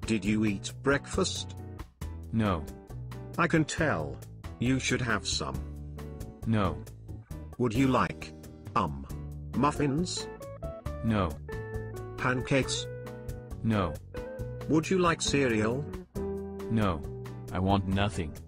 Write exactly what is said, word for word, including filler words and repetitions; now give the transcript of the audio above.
Did you eat breakfast? No. I can tell. You should have some. No. Would you like, um, muffins? No. Pancakes? No. Would you like cereal? No. I want nothing.